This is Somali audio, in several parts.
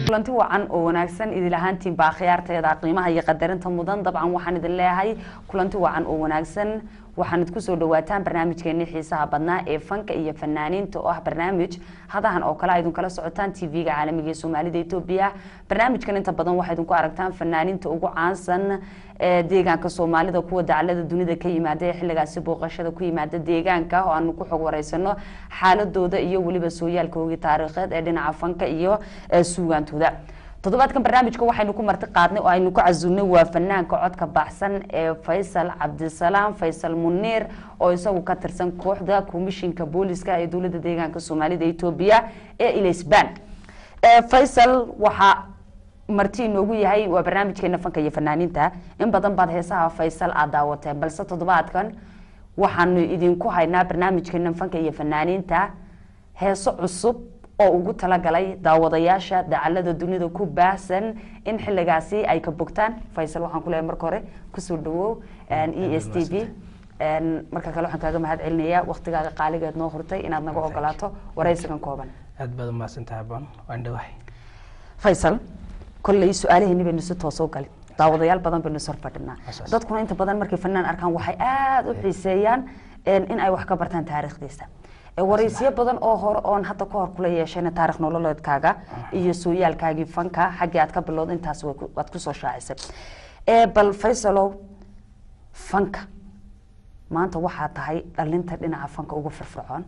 kulanti wacan oo wanaagsan idil ahaantiin baa khiyaarteeda qiimaha iyo qadarinta mudan dabcan waxaan idin leeyahay kulanti wacan oo wanaagsan waxaan idinku soo dhawaataan barnaamijkeena xiisaha badnaa ee fanka iyo fanaaniinta oo ah barnaamij hadahan oo kala idin kala socotaan TV-ga caalamiga ee Soomaalida Itoobiya barnaamijkan inta badan waxay idinku aragtaan fanaaniinta ugu caansan ee deegaanka Soomaalida kuwa dacalada dunida ka yimaada xilligaasi booqashada ku yimaada deegaanka oo aan ku xog wareysano xaaladooda iyo waliba sooyaalkooda taariikheed ee dhinaca fanka iyo suugaantooda toddobaadkan barnaamijka waxaynu ku marti qaadnay oo aynu ku casuumnay waa fanaanka codka baxsan ee Faysal Cabdisalaam Faysal Muniir oo isagu ka tirsan kooxda komishinka booliska ee dawladda deegaanka Soomaalida Itoobiya ee Ilisbaan Faysal waxa marti inoogu yahay waa barnaamijkeena fanka iyo fanaaniinta in badan baad heesaha Faysal aad daawatay balse toddobaadkan waxaanu idinku haynaa barnaamijkeena fanka iyo fanaaniinta heeso cusub oo ugu talagalay daawadayaasha dacalada dunida ku baahsan in xilligaasi ay ka bogtaan Faysal waxaan ku leeyahay marka hore ku soo dhawow ESTV marka kale waxaan kaaga mahad celinayaa waqtigaaga qaaligeed noo hurtay inaad naga ogolaato wareysigan kooban aad baad ma santahay baan waan dhawahay Faysal kulli su'aalaheeni baynu si toos u galay daawadayaal badan baynu soo fadhinaa dadkuna inta badan markay fanaan arkaan waxay aad u xiiseeyaan in ay wax ka bartaan taariikhdiisa wareysiyo badan oo hore oon hadda ka hor kula yeeshayna taariikh nololeedkaaga iyo sooyaalkaagii fanka xaggii aad ka bilowday intaas waad ku soo shaacisay bal Faysalow fanka maanta waxaa tahay dhalinta dhinaca fanka ugu firfircoon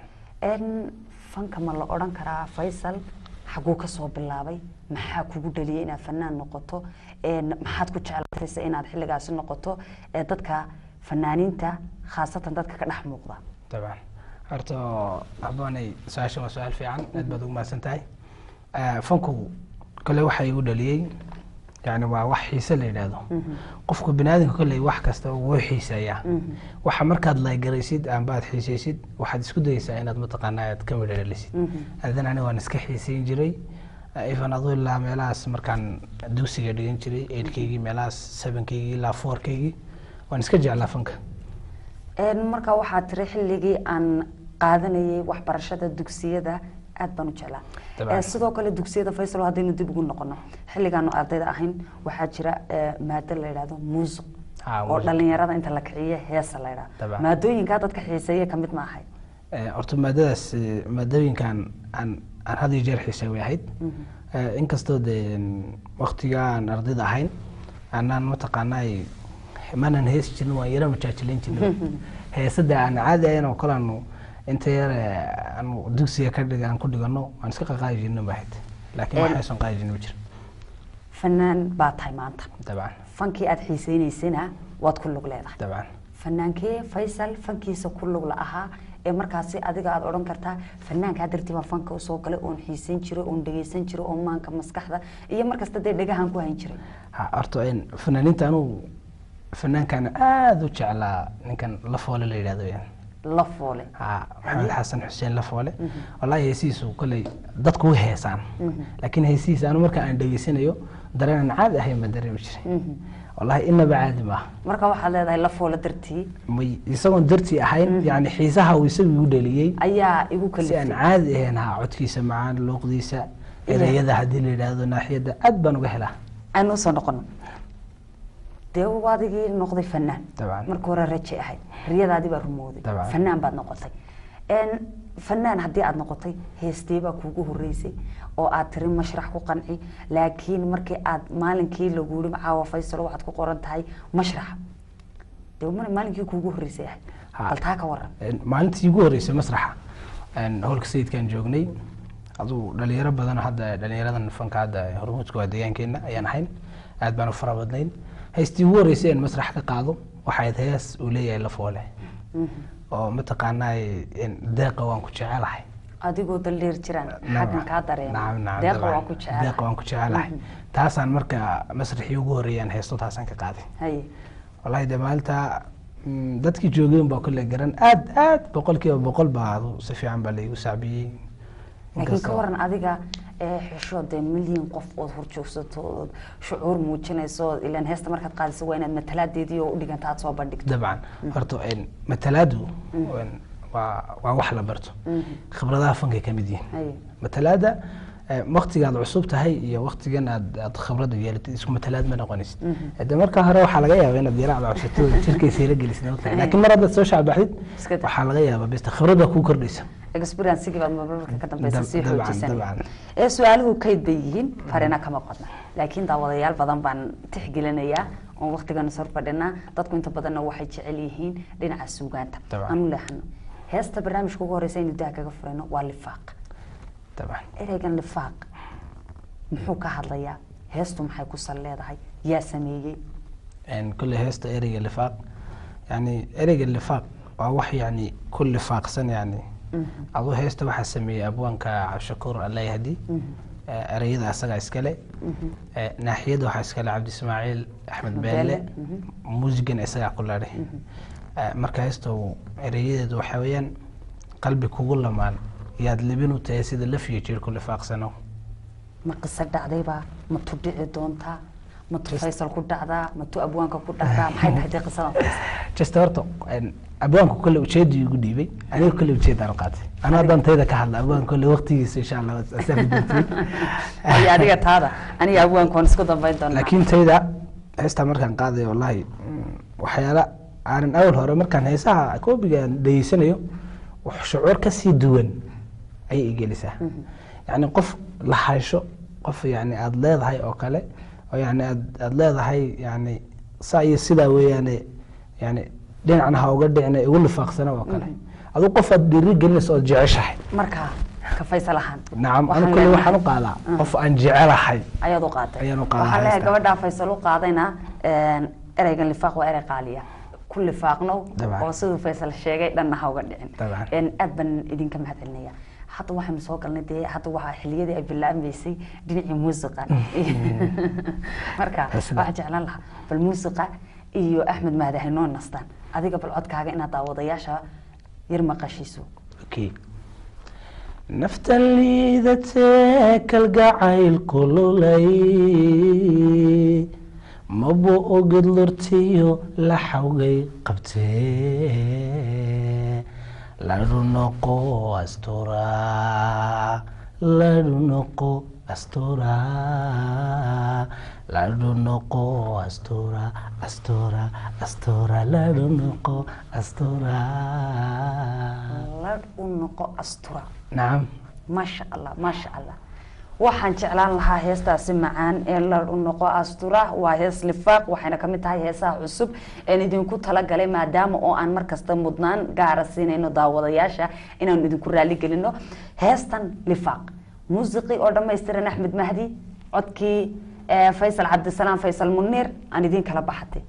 fanka ma la oran karaa Faysal xaguu ka soo bilaabay maxaa kugu dhaliyay inaad fanaan noqoto maxaad ku jeclaatay inaad xilligaasi noqoto dadka fanaaniinta khaasatan dadka ka dhex muuqda dabcan horta abonay su'aasha waa su'aal fiican aad baad ugu mahadsantahay fanku kale waxa igu dhaliyay يعني wax xiisa la yiraahdo qofku binaadinka kulay wax kasta uu xiiseeyaa waxa markaad la garaysid aan baad xiiseysid waxaad isku dayaysaa inaad mataqaanaad ka midhalisid adan aniga waan iska xiiseyn jiray ifan adu ilaa meelaas markaan dugsiga dhigan jiray 8kigi meelaas 7kigi ilaa 4kigi waan iska jeclaa fanka marka waxaad tiri xilligii aan qaadanayay waxbarashada dugsiyada aad baan u jeclaa sidoo kale dugsiyada Faysal hadaynu dib ugu noqono xilligan ardayda ahayn waxaa jira maado la yiraahdo muusiq oo dhalinyarada inta la kiciyo heesa la yiraahdo maadooyinka dadka xiiseeya kamid ma ahay horta maadadaas maadooyinkan aan hadii jeer xiiseeyo ahayd inkastoo waqtigaan ardayda ahayn aanan mataqaanay manan hees jirin waan yara majaajilin jirin heesada aan caadi ahayn oo kale inta yar aan dugsiga ka dhigan ku dhigano aan iska qaqaajino baahid laakiin waxa aysan qaajin ma jiro fanaan baa tahay maanta dabcan fankii aad xiiseynaysana waad ku lug leedahay dabcan fanaankee Faysal fankiisa ku lug la ahaa ee markaasi adiga aad oran kartaa fanaanka dartiba fanka u soo galay oo xiiseyn jiray oo dhageysan jiray oo maanka maskaxda iyo markasta dhagahan ku hayn jiray horta in fanaaniinta anu fanaankan aad u jeclaa ninkan la foole la yiraahdo لفولة محمد حسن حسين لفولة والله هيسيسو كل دتكو هيسان لكن هيسيس أنا مركا عند جيسينيو درنا عادة هي ما دري مشري والله إنه بعد ما مركا واحد هذا لفولة درتي يسوون درتي أحيان يعني حيزها ويسوي يودلي أيا يقول كل شيء عادة هنا عد في سمعان لوقديسة إذا يذا هدي اللي هذا ناحية أدبن وجهله أنا صنقنا ديو وادي نقضي فنان طبعا مركورة رجع هاي رياضة دي برمودي فنان بعد نقطي إن فنان هدي عاد نقطي هيستيبا كوجو الرئيسي أو أترم مشرح قنعي لكن مركي عاد مالن كي لو جوري معاه فيصل وعد كقرنت هاي مشرح ديو مالن كي كوجو الرئيسي هاي قلتها كورا مالن تيجو الرئيسي مسرحة إن هول كسيد كان جوجني أدو دليل بدنا هذا دليل هذا الفن كهذا هرموز كواديان كنا يعني حين عاد بنو فرابدين هيستيور يسين مسرح قاضو وحيد هيس وليه لفوله oo mataqaanay deeqa waan ku jecelahay adigoo daliir jiraan xaqan ka dareen deeqa waan ku jecelahay taasaan marka masraxii ugu horeeyaan heesto taasan ka qaaday hay wallahi damaalta dadkii joogeen baa kulli garan aad boqolkiiba boqol baa si fiican baa leeyahay saabiyay laakiin ka waran adiga xishood milyan qof oo horjoogsato shucuur muujinayso ilaan heesta markaad qaadiso waa inaad mataladeedii oo u dhigantaa soo bandhigto dabcan horta mataladu waa wax la barto khibradaha fanka kamid yihiin matalada waqtiga aad cusub tahay iyo waqtigan aad khibrad u yeelatay isku matalaad ma noqonaysid hada marka hore waxa laga yaabaa inaad yaraacdo cusubto jirkiisa ila gelisid laakiin mar hadda soo shaabaxid waxa laga yaabaa bista khibrad ku kordhaysa experience baad marmarka ka dambaysa si xoojisan su'aaluhu kayd bayihiin farina kama qodna laakiin daawadayaal badan baan tixgelinayaa oo waqtigan soo fadhina dadku inta badan waxay jecel yihiin dhinaca suugaanta aanu leexno heesta barnaamijka ugu horeysa inuu daa kaga furayno waa lifaaq طبعا ereygan lifaaq muxuu ka hadlayaa heestu maxay ku saleedahay yaa sameeyay كل هيستا ereyga lifaaq yani ereyga lifaaq waa wax yani kulli faaqsan yani adu heesta waxa sameeyay abwaanka Cabshakuur Allah yahdi ereyada asaga iskale naaxiyada waxa iskale Cabdi Ismaaciil Axmed Beele muusigan isaga qulaare marka heesto ereyadeedu waxa weeyaan qalbi kugu lamaan yaad libinu tahay sida la fiijir kulli faaqsano ma qisa dhacdayba ma tudhici doontaa ma Faysal ku dhacdaa ma tu abwaanka ku dhacdaa maxay tahay qisada just horto abwaanku kulli ujeedii ugu dhiibay aniga kulli ujeedaan qaatay ana dantayda ka hadla abwaanku kulli waqtigiisa insha Allah asaf doontii ay adiga taada aniga abwaanku isku dambayn doonaa laakiin tayda heesta markaan qaaday wallahi waxyaala aan awal hore markaan heesaha koobigan dhaysanayo wax shucuur ka sii duwan ay igelisaa yani qof la haysho qof yani aad leedahay oo kale oo yani aad leedahay yani saay sida weeyaan yani dhinacna ha uga dhicna ugu lifaaqsana oo kale adu qof aad dhiri gelinayso oo jeceshahay marka ka Faysal ahaan naam ana kulli waxaan u qaadaa qof aan jecelahay ayaad u qaaday waxa la gabadha Faysal u qaadayna ereygan lifaaq waa erey qaaliya kulli faaqno oo sidoo Faysal sheegay dhanna ha uga dhicin aad ban idinka mahadcelinaya hadda waxaan soo galnay hadda waxa xiliyada ay bilaabmaysay dhinacii muusiqa marka waxa jeclaan lahaa bal muusiqa iyo Axmed Mahdi hay noo nastaan adiga bal codkaaga inaad daawadayaasha yar maqashiiso okay naftan liidatee kalgacayl kululay mabo ogid lurtiyo la xawgay qabtee larunoqo astura larunoqo astura larunoqo astura astura astura larunoqo astura larunoqo astura naam ما شاء الله ما شاء الله waxaan jeclaan lahaa heestaasi macaan ee la noqo astura waa hees lifaaq waxayna kamid tahay heesaha cusub ee idinku tala galay maadaama oo aan markasta mudnaan gaar ah siinayno daawadayaasha inaan idinku raali gelino heestan lifaaq muusiqi oo dhameystiran Axmed Mahdi codkii Faysal Cabdisalaam Faysal Munir aan idin kala baxatay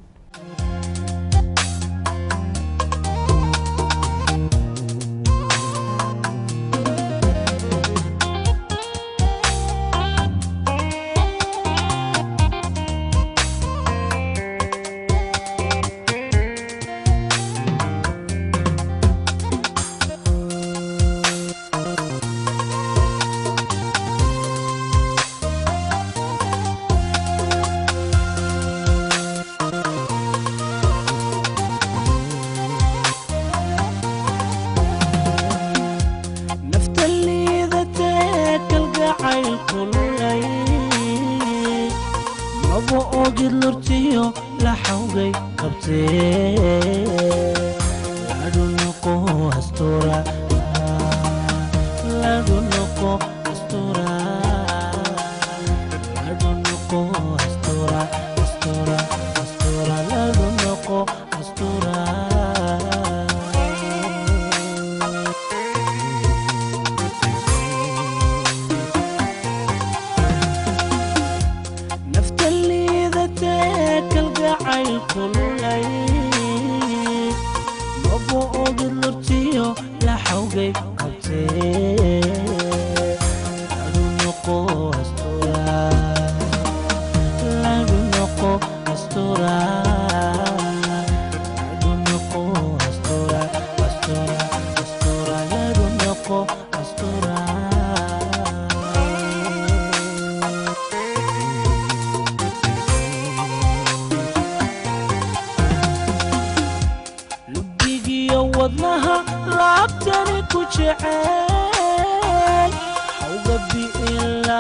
wadnaha laabtani ku jecel hawga bi ila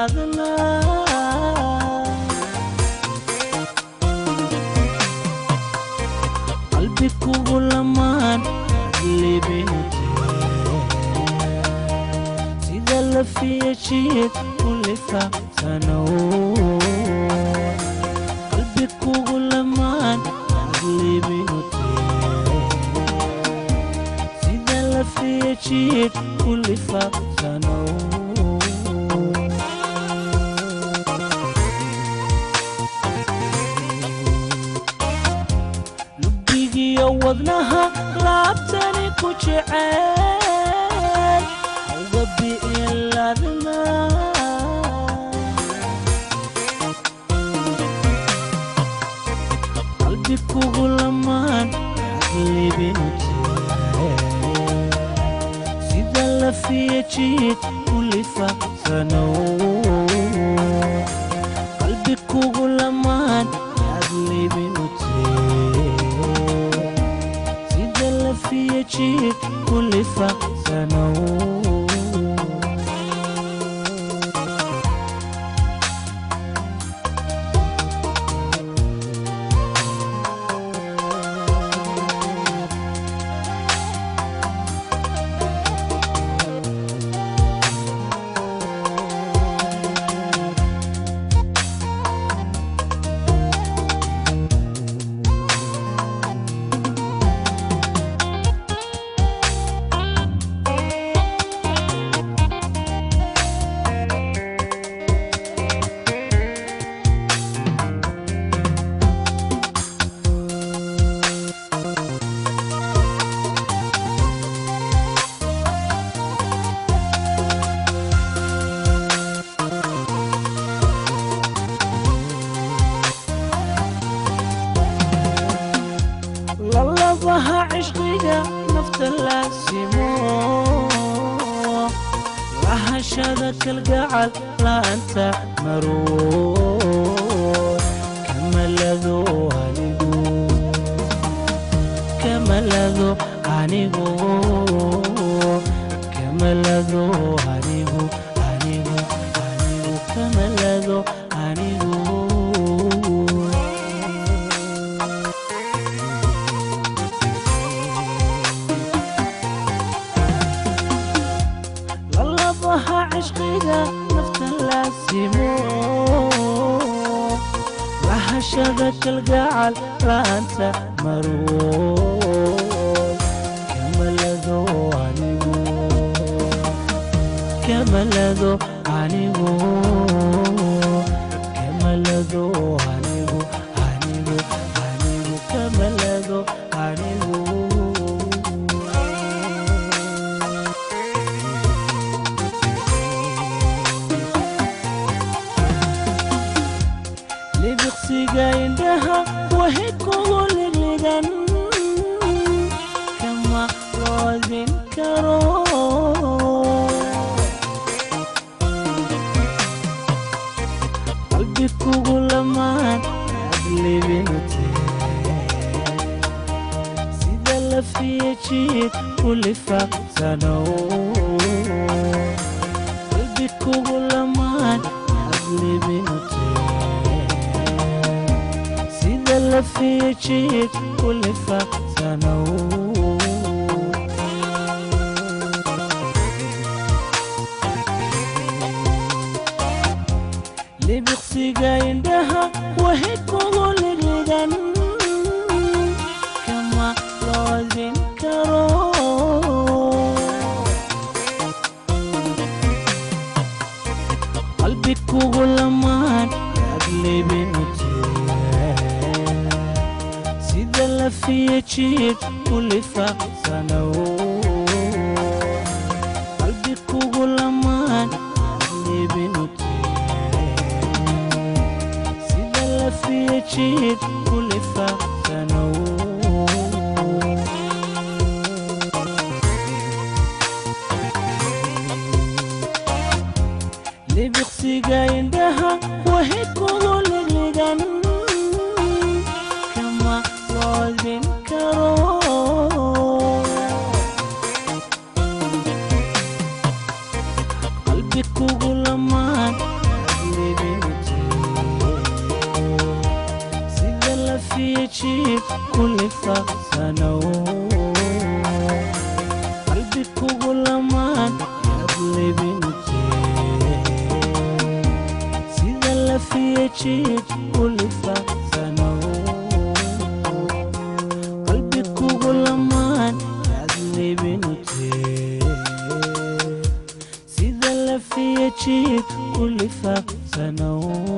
لفي شيء كل سنة قلبك وغلمان اللي بنطير سيدا لفي شيء كل سنة لبيجي يوضناها لابتني كوشعين وقبي إلا ذمان قلبك وغلمان اللي بنطير سيدا لفي جيت كل سنة قلبك وغلمان اللي بنطير سيدا لفي جيت كل سنة للبها عشقية نفط اللاسمو لها شذك القعل لا أنت مرور كما لذو هنيقو كما لذو هنيقو كما لذو هنيقو هنيقو هنيقو كما لذو هنيقو عشقيها نفط اللاسمو لها شذك القعل لا أنت مرور كما لذو عنيقو كما لذو عنيقو كما لذو عنيقو عنيقو عنيقو كما لذو عنيقو عندها وهي كل لغن كما لازم كرو قلبك وغلمان اللي بنتي سيدا لفي جيت كل سنة قلبك وغلمان اللي بنتي لفي جيت كل سنة اللي بيقصي عندها وهي كل لغن كما لازم كرو قلبك وغلمان اللي بنتي لفي جيت كل سنة قلبك وغلمان اللي بنطير سيدا لفي جيت كل سنة اللي بيقصي عندها وهي كل لغن كما لازم كرو قلبك وغلمان اللي بنتي سيدا لفي جيت كل سنة قلبك وغلمان اللي بنتي jiid kulifa sano qalbi kugu lamaan yaad leebinutee sida lafiya jiid kulifa sano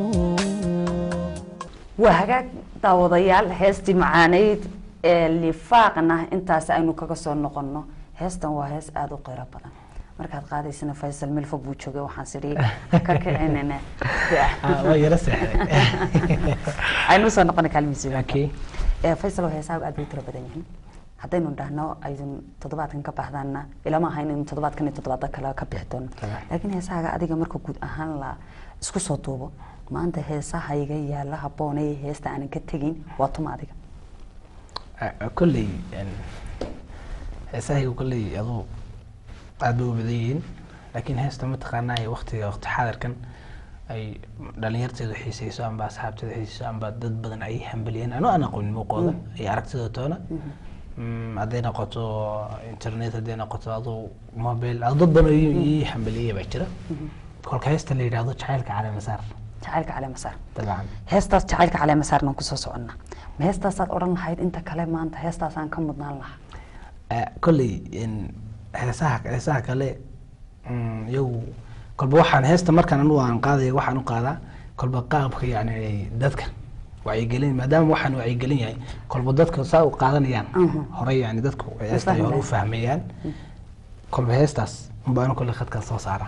waa hagaag daawadayaal heestii macaaneyd ee lifaaqna intaas aynu kaga soo noqono heestan waa hees aad u qeyro badan markaad qaadaysana Faisal meel fog buu joogay waxaan sidii ka kicinayna waa yara seexday aynu soo noqon kalmiisi okay Faisal oo heesaha aad u tiro badan yihiin haddaynu dhahno aydan toddobaadkan ka baxdaana ilama ahayn in toddobaadkan iyo toddobaadka kale ka bixi doono laakiin heesaha adiga marka guud ahaan la isku soo duubo maanta heesaha iga yaala haboonay heesta aan ka tagin waa tuma adiga kulli heesaha kulli adoo aad u badan laakiin heesta ma taqaanay waqti xaadirkan ay dhalinyarteedu xiisayso amba asxaabteedu xiisayso amba dad badan ay hambaliyeen ana aqoon muuqooda ay aragtida toona haday noqoto internet haday noqoto adoo mobile dad badan ay hambaliyay baa jira kolka heesta la yiraahdo jacaylka cali masaar jacaylka cali masaar dabcan heestaas jacaylka cali masaarna ku soo soconna ma heestaas aad oran lahayd inta kale maanta heestaas aan ka mudnaan lahaa kulli in heesaha kale iyagu kolba waxaan heesta markaan anu aan qaadayo waxaan u qaadaa kolba qaabka yani dadka wacyigelin maadaama waxaan wacyigelin yahay kolba dadka saa u qaadanayaan hore yani dadku heesta hore u fahmayaan kolba heestaas baan kulli khadka soo saara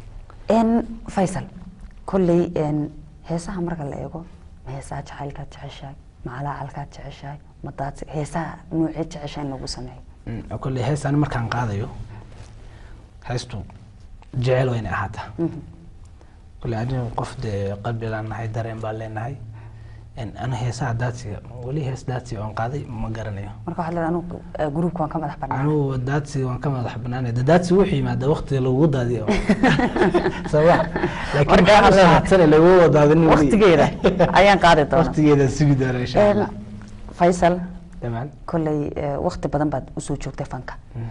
Faisal kulli heesaha marka la eego heesaha jacaylka jeceshahay macalaalka jeceshahay madaad heesaha nuucee jeceshahay nagu sameeyo kulli heestan markaan qaadayo heestu jecel weyn ahata kulli adin qof de qalbigaan nahay dareen baa leenahay ana heesaha daadsiga wali hees daadsiga aan qaaday ma garanayo marka waxa la anu groupka waan ka madax bannaan anu daadsiga waan ka madax bannaan daadsiga wixii maada waqti lagu daadiyo sabab laakiin waxa haatan lagu wadaadin waqtigeeda ayaan qaaday doonaa waqtigeeda sigi doona insha Allah Faisal tamam kulli waqti badan baad u soo joogtay fanka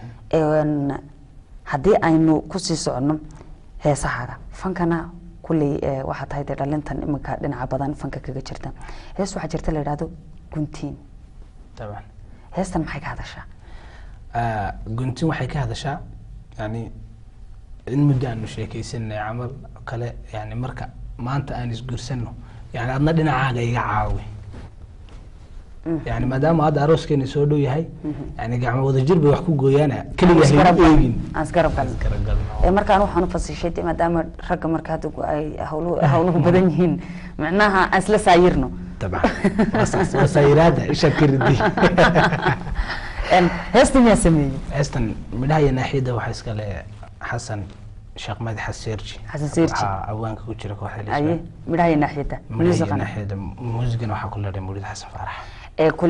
haddii aynu ku sii socono heesaha fankana kulli waxa tahay dhalintan imanka dhinaca badan fanka kaga jirta hees waxa jirta la yiraahdo guntiin taban heestan maxay ka hadashaa guntiin waxay ka hadashaa yani in muddo aanu sheekaysanay camal kale yani marka maanta aan isguursano yani adna dhinacaaga iga caawi يعني مادام هذا عروس كان يسولو يهي يعني قاعد وذا جربي وحكو جويانا كل يهي أسكرب قال مركان وحنا فصيشتي مادام رقم مركات أي هولو بدنهين معناها أصل سايرنا طبعا وسايرات إيش كردي هستن يا سمي هستن من هاي الناحية وحس قال حسن شيخ مهدي حسيرجي أوانك كوتشرك واحد أيه من هاي الناحية من هاي الناحية موسيقى وحا كل مولد حسن فرح كل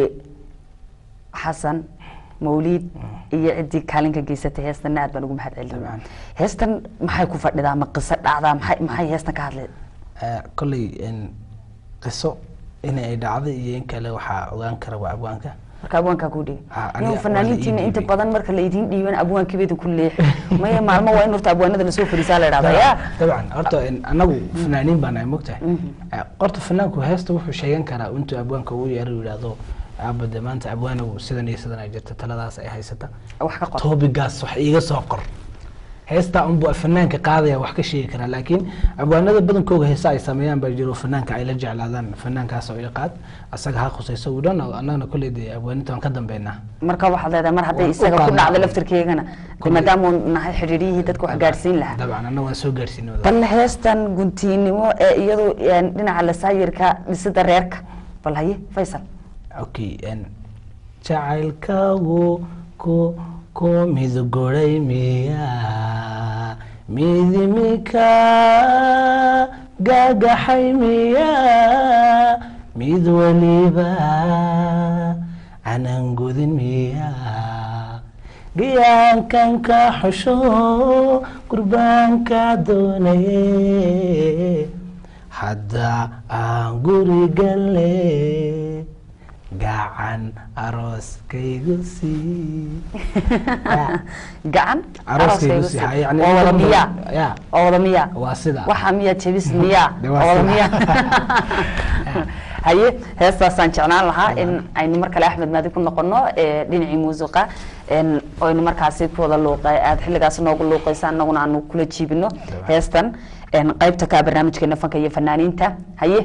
حسن مولد يعدي كالينك جيسته هستن ناد بنقوم حد علم هستن ما حيكون فرد ده ما قصة ده ما حي هستن كهذا كل إن قصة إن إدعاء ينك لو حا أوانك روا أوانك أبوانك كودي يوم فنانين أنت بدن مركز ليدين ديوان أبوان كبير كل ما هي معلومة وين رحت أبوان هذا نسوي في رسالة رابعة يا طبعا أرتو أنا فنانين بنا مقطع أرتو فنان كوهست وفي شيئا كنا وأنتو أبوان كوي يرو لهذا أبدا ما أنت أبوان وسيدنا جت ثلاثة أي هيستا توبي قاس صح إيجا ساقر هيستا أنبو فنان كقاضي وحكي شيء كنا لكن أبوان هذا بدن كوه هيسا يسميان بيجرو فنان كعيلة جعل هذا فنان كاسو إلقاد أساق هاخص يسودون أنا كل دي أبوان أنتو نقدم بيننا مركب واحد هذا مرحبا يساق كنا على لفتر كيغنا ما دام نحي حريريه تدكو حقارسين لها طبعا أنا واسو قارسين بل هيستان قنتيني مو يدو يعني دينا على ساير كا لسيدا ريرك بل هاي فيصل أوكي أن جعل كو ميزو غوري ميا ميزي ميكا غاغا حيميا ميزو وليبا عنان ميا قيان كان كحشو قربان كادوني حدا أنقوري قالي gacan arooskaygu sii gacan arooskaygu sii yani oo wada miyaa ya oo wada miyaa waa sida waxa miyaa jabis miyaa oo wada miyaa haye heestaasaan jeclaan lahaa in aynu mar kale Axmed Maadi ku noqono dhinacii muusiqa oo aynu markaasi ku wada luuqay aad xilligaas noogu luuqaysan annaguna aanu kula jiibino heestan qaybta ka barnaamijkeena fanka iyo fanaaniinta haye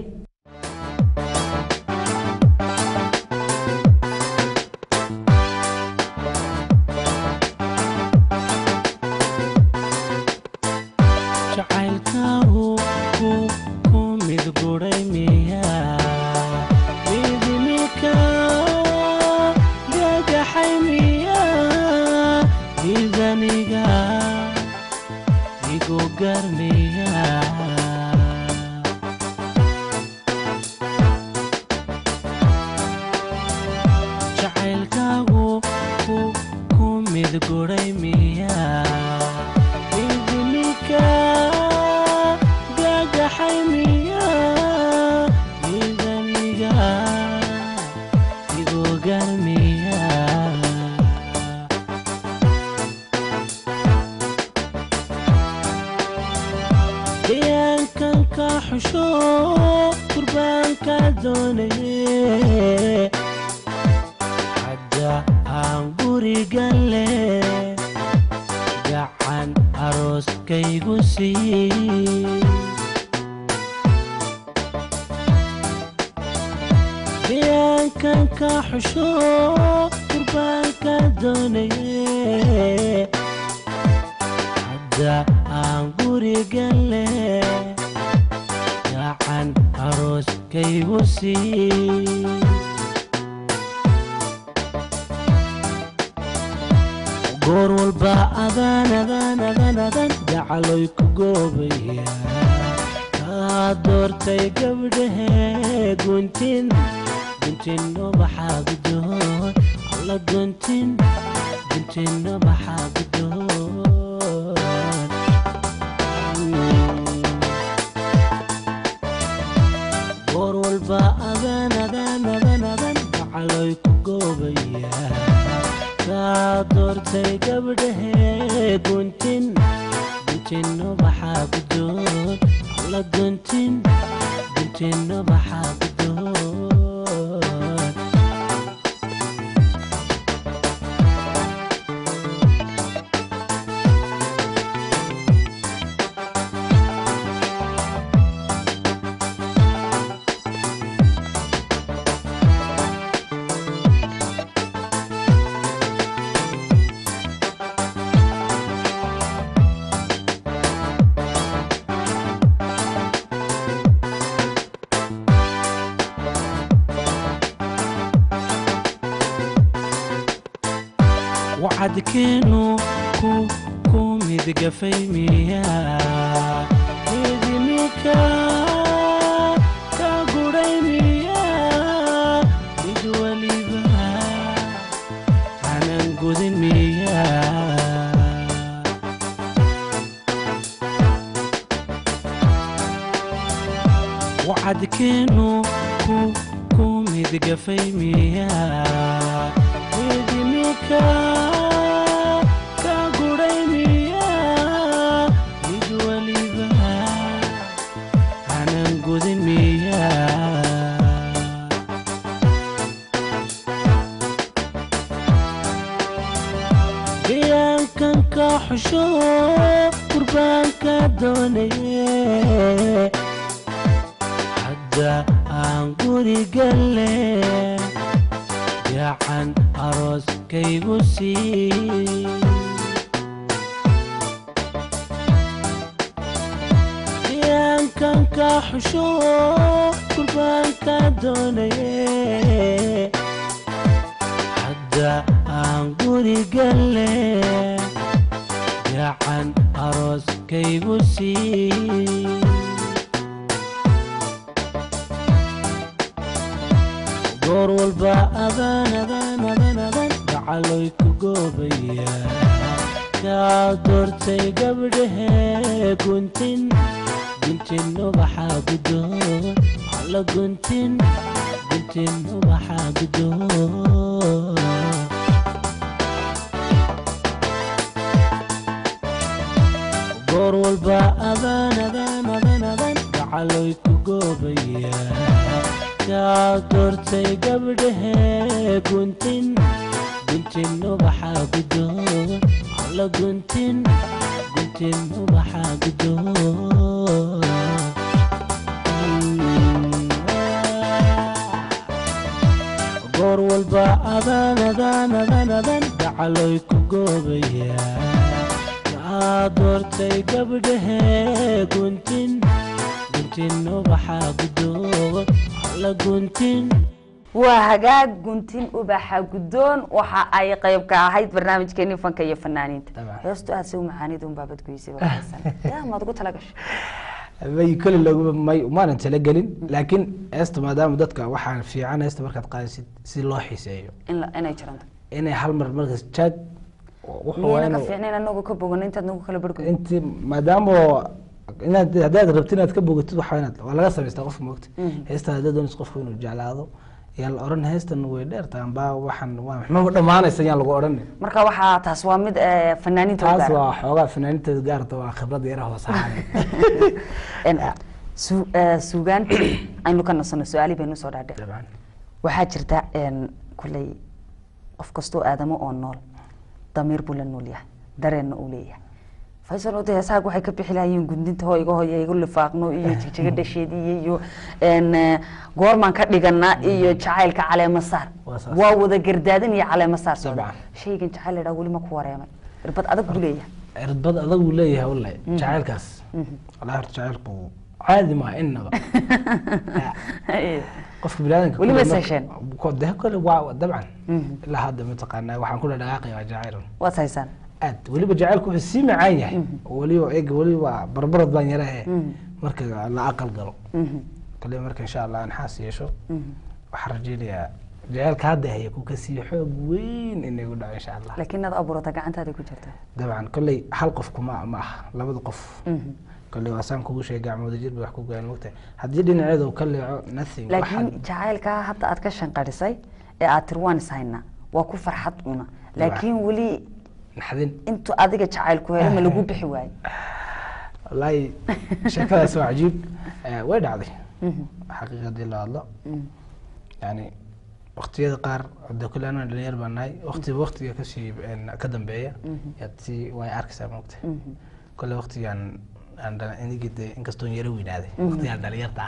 وعدكينو كو مدقفي ميا ميدميكا كاقوري ميا مدولي بها عنان ميا وعدكينو كو مدقفي ميا ميدميكا حشو قربانك دوني حدا عنقوري قلي يا عن أروس كيبوسي يمكنك حشو قربانك دوني حدا عنقوري قلي عن أروس كيبوسي دور والبا أذان دعالوي كوبيا يا دورتي قبله كنتن وبحاب دور على كنتن guntin ubaxa gudoon goor walba adaan gacaloy ku goobaya yaa doortay gabdhahe guntin ubaxa gudoon alla guntin ubaxa gudoon goor walba adaan gacaloy ku goobaya doortay gabdhahe guntin ubaxa gudoon alla guntin waa hagaag guntin ubaxa gudoon waxa ay qayb ka ahayd barnaamijkeeni fanka iyo fanaaniinta heestu aad soo macaanid un baabad goysay waxaysan yaa maad ugu tala gashay may kale lagu may maanan tala gelin laakiin heestu maadaama dadka waxaan fiican heestu markaad qaadisid si loo xiiseeyo inay jiranto inay hal mar markaas jag waxaan ka fiicneen anagu ka bogan intaad nagu kala barko inti maadaama inaad hadaad rabtid inaad ka bogatid waxa inaad waa laga sameystaa qofka moogta heesta hadaad doonaysid qofku inuu jeclaado yaa la oran heestan way dheertaan baa waxaan ma dhamaanaysa yaan lagu oran marka waxa taas waa mid fanaaniinta taas waa xoogaa fanaaniinta gaarta waa khibrad yar hoos ahaan suugaanta aynu ka nasano su'aali baynu soo dhaadhay waxaa jirta kulay qof kastoo aadamo oo nool damiir buu la nool yahay dareenna uu leeyahay faysal oo heesaha waxay ka bixi lahaayeen gundinta hooyga igu lifaaqno iyo jigjiga dhasheedii iyo goormaan ka dhigana iyo jacaylka caleema saar waa wada gardaadin iyo caleema saar shaygan jacayl la wali ma ku wareemay irbad adag buu leeyahay irbad adag buu leeyahay wallahi jacaylkaas wallahi jacaylku caadi ma inaba qofka bilaadanka wali ma sahshan ko de kale waa dabcan la hada mataqaana waxaan ku dhaqaaqay waa jacayl waa saysan aad waliba jacaylku wuxuu sii macaan yahay waliba barbarad baan yarahay marka la aqal galo kale marka insha Allah aan xaas yeesho waxaan rajaynayaa jacaylka hadda hay ku ka sii xoog weyn inay u dhaco insha Allah laakiin aad abuurata gacantaada ku jirta dabcan kale hal qof kuma ah labada qof kale waasaan kugu sheegay gacmooda jir wax ku gaan waqti hadii dhinaceedu ka leeco nothing laakiin jacaylka hadda aad ka shanqarisay ee aad tirwaan sayna waa ku farxad una laakiin wali naxdin intu adiga jacaylku helay ma lagu bixi waay wallahi shakadaas waa cajiib way dhacday xaqiiqadii la hadlo yani waqtiyada qaar hadda kale aan dhalinyar banahay waqtiga ka sii ka dambeeya yati way arkaysaa moogta kale waqtigan aan inigide inkastoo yara weynaaday waqtigan dhalinyarta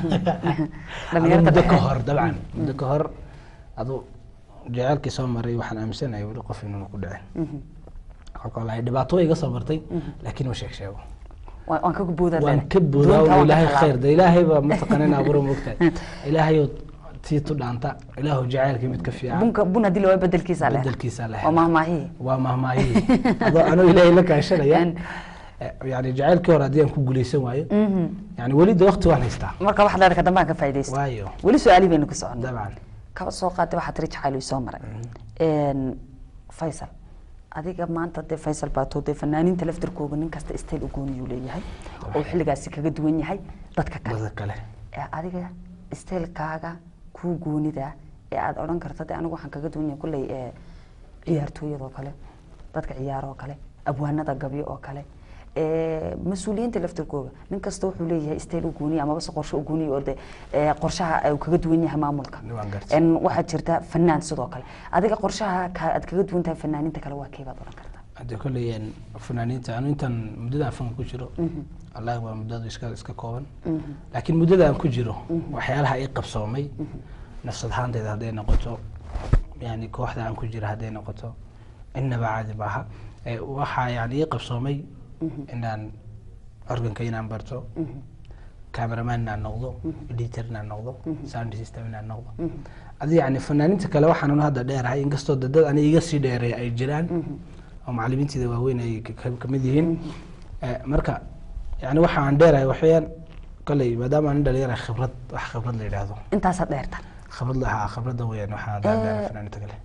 ka hor dabcan ka hor adu jacaylkii soo maray waxaan aaminsanahay weli qof inuu ku dhacin kolkay dhibaato iga soo martay laakiin ma sheego waan ka boodaa ilaahay khayr da ilaahay ba mataqaanina aburo moogtahay ilaahay tiitu dhaanta ilaahu jacaylkii mid ka fiican bun hadii loo bedelkiisa leh waa mahmaahi adoo ilaahay la kaashanaya يعني جعل كور أديان كوجلي سوايو يعني وليد وقت واحد يستع مركب واحد لك دماغ كفايديس وايو ولي سؤالي بينك سؤال طبعا كسوقات واحد ريج حلو يسمر إن فيصل أديك ما أنت ده فيصل باتو ده فنانين تلفتر كوجنين كاست استيل وجوني يولي هاي وحل جالس كجدوني هاي ضدك كله أديك استيل كاجا كوجوني ده أد أوران كرتة أنا وحن كجدوني كله عيارتو يدو كله ضدك عيارو كله أبوهنا ده جبي أو كله مسؤولين تلفتر كوجا من كاستو حليه استيل وجوني أما بس قرش وجوني وده قرشها وكجدوني همامولك إن واحد شرته فنان صدق كله أديك قرشها كجدون ده فنانين تكلوا كيف أوران كرتة هذا كله يعني فنانين تانو أنت مدة فن كجرو الله هو مدة إسكا كون لكن مدة كجرو وحيالها يقف صومي نفس الحال ده هذين نقطة يعني كواحدة عن كجرو هذين نقطة إن بعد بها وح يعني يقف صومي إن أرجن كينا برتو كاميرامان نقضو إديترنا نقضو ساوند سيستمنا نقضو هذه يعني فنانين تكلوا حنون هذا داير هاي إنقصتوا ضد أنا يقصي داير أي جيران أو معلمين تي دواوين أي كمديين مركا يعني وح عن داير أي وحيان قال لي ما دام عندنا داير خبرة لي هذا أنت أصلا دايرتها خبرة دوين وح داير فنانين تكلوا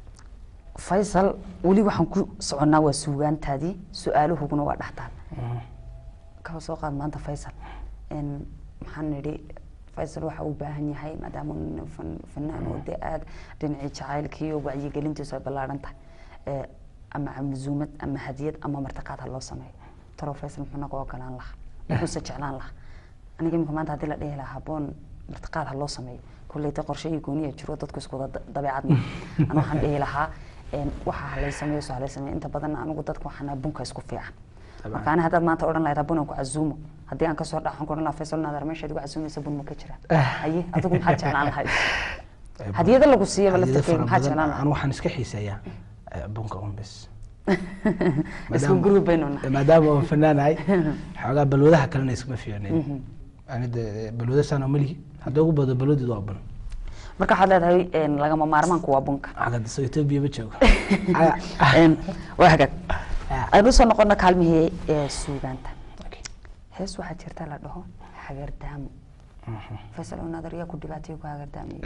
فيصل ولي waxaan ku soconaa waa suugaantaadii su'aaluhuna waa dhaxtaan ka soo qaad maanta Faysal in maxaan nidhi faysal waxa uu baahan yahay maadaama fanaan oo dee aad dhinacii jacaylkii iyo wacyigelintiisu ay ballaaran tahay ama casuumad ama hadiyad ama martiqaad ha loo sameeyo talo faysal muxuu naga ogolaan lahaa muxuuse jeclaan lahaa aniga imika maanta haddii la dhihi lahaa habboon martiqaad ha loo sameeyo kulleyta qorshahii gooniya jiro dadku isku wada dabeecad ma ana waxaan dhihi lahaa waxa halay sameeyo soo halay sameeyo inta badan anigu dadku waxaan bunka isku fiican marka ana haddaad maanta odhan lahayd habboon ku casuumo haddii aan kasoo dhaxan ku odhan lahaa faysal naadar meeshaad igu casuumaysa bun ma ka jira haye adigu maxaad jeclaan lahayd hadiyada lagu siiyaba laftarkeeda maxaad jeclaan lahayd anu waxaan iska xiiseeyaa bunka un bes isku group baynuna maadaama aan fanaanahay xoogaa balwadaha kalena iskuma fiicnayn anida balwada sano mali haddii ugu bado balwadiidu waa bun marka waxaad leedahay lagama maarmaanku waa bunka agad soo Itoobiya ma joogo waa hagaag aynu soo noqono kaalmihii suugaanta hees waxaa jirta la dhaho hagardaamo faysal oo nadariya ku dhibaatay ku hagardaamiyo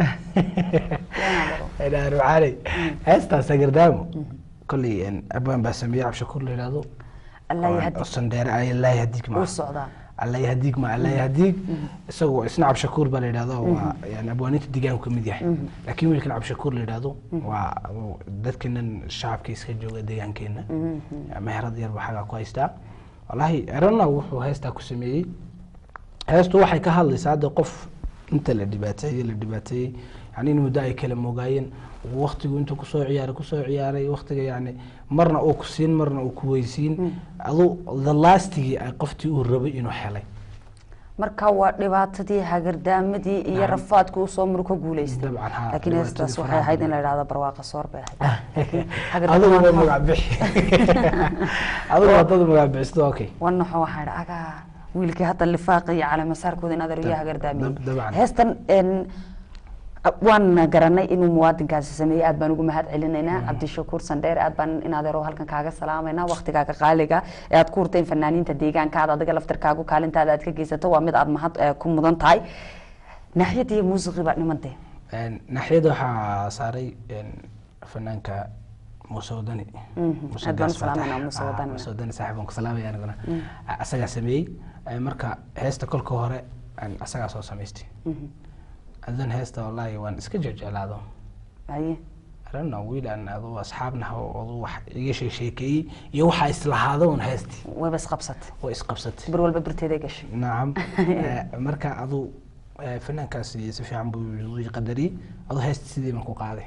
ila ruuxay heestaas hagardaamo kulli abaan baa sameeyay Cabshakuur la yiraahdo Allah yahdi sandheer ay Allah yahdiik ma socdaa Allah yahdiik ma Allah yahdiik isagoo isna Cabshakuur baa la yiraahdo waa yani abwaanita deegaanka kamid yahay laakiin wiilkan Cabshakuur la yiraahdo waa dadkan shacabka iska jooga deegaankeena meherad yar waxa ku haystaa wallahi arana wuxuu haystaa ku sameeyay heestu waxay ka hadlaysaa hada qof inta la dhibaatay yani inuu daay kala moogayeen waqtigu inta ku soo ciyaaray waqtiga yani marna oo ku siin marna oo ku weysiin adu the lastigi ay qoftii uu rabay inuu helay marka waa dhibaatadii hagardaamadii iyo rafaadku uu soo marko guuleystay laakiin heestaas waxay ahayd in la yiraahdo barwaaqo soor bay ahayd adigu ma magac bixi adigu wadada magac bixisto okay wana waxa aga wiilkii hadda lifaaqay calaamad masaarkooda in adariyaha hagardaamay heestan waan garanay inuu muwaadinkaasi sameeyay aad baan ugu mahad celinaynaa Cabdishakuur Sandheer aad baan in adeero halkan kaaga salaamayna waqtigaaga qaaliga ee aad ku hurteen fanaaniinta deegaankaada adiga laftarkaagu kaalintaada aad ka geysato waa mid aad mahad ku mudan tahay naaxiyada muusiqiga nimade naaxiyada waxa saaray fanaanka Musawadani aad baan salaamayna Musawadani saaxiibaan ku salaamay anaguna asaga sameeyay marka heesta kolka hore asaga soo sameystay أذن هسه والله وان اسكجج على هذا. أيه. أنا ويل أن هذا أصحابنا هو يجيش شيكي يوحى إصلاح هذا ونهستي. وبس قبصت. وإس قبصت. برول ببرتي ديكش. نعم. مركا هذا فنان كاسي سفي عم بيجي قدري هذا هست سيدي من قاعدة.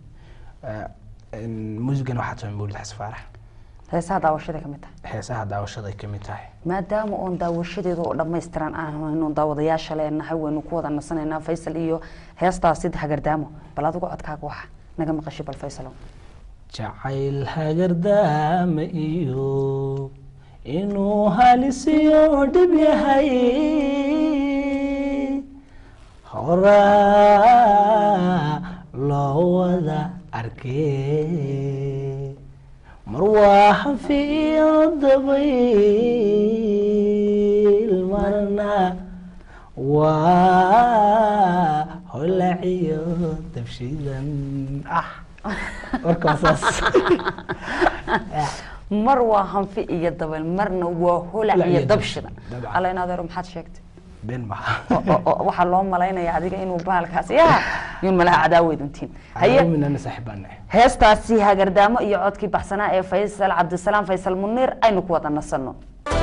الموسيقى نوحات من بولد حس فرح. heesaha daawashada kamid tahay heesaha daawashada kamid tahay maadaama oon daawashadeedu oo dhameystiran aan inuu daawadayaasha leenahay waynu ku wada nasanayna Faysal iyo heestaas sid hagardaamo bal adigu codkaaga waxa naga maqashay bal Faysal jacayl hagardaamo iyo inuu halisiyo dib yahay hora loo wada arkay مروح في الضبيل مرنا وهلعي تبشيدا وركاساس مروح في الضبيل مرنا وهلعي تبشيدا الله ينادر محد شكت بين ما waxa loo maleynaya adiga inuu baalkaas yaa in malaha cadaaweyduntiin haye minna saaxiibana heestaasi hagardaamo iyo codkii baxsanaa ee Faysal Cabdisalaam Faysal Munir aynu ku wada nasano